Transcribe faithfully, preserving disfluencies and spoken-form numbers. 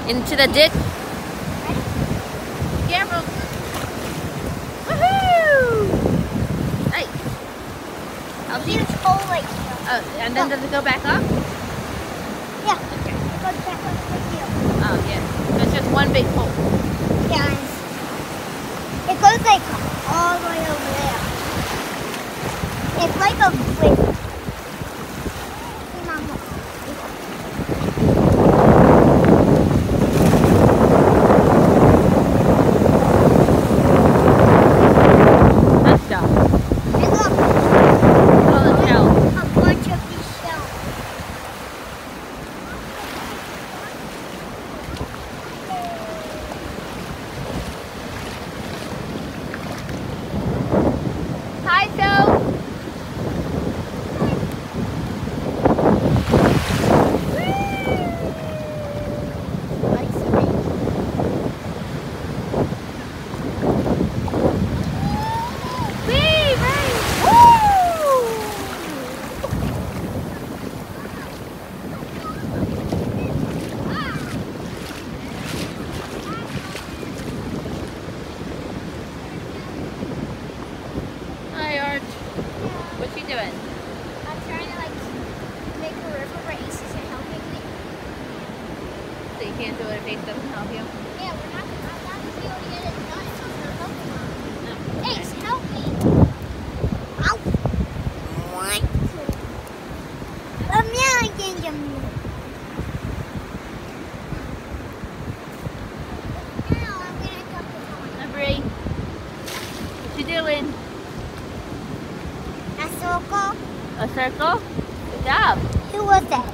into the ditch. Be careful. Woohoo! Nice. I'll see. Huge hole right here. Oh, and then Look. does it go back up? Yeah. Okay. It goes back up right here. Oh, yeah. So it's just one big hole. Yeah. It goes like all the way over there. It's like a bridge. Nice job. And look, All the shells. a bunch of these shells. Hi, Joe. Hi, Arch. What's she doing? I'm trying to like make a river, but Ace isn't helping me. So you can't do it if Ace doesn't help you? Yeah, we're not gonna not gonna be able to get it done until we're helping her. No. Ace, help me! Ow! What? I'm yelling at you. Now I'm gonna come to Hi, Bree. What you doing? a circle. A circle? Good job. Who was that?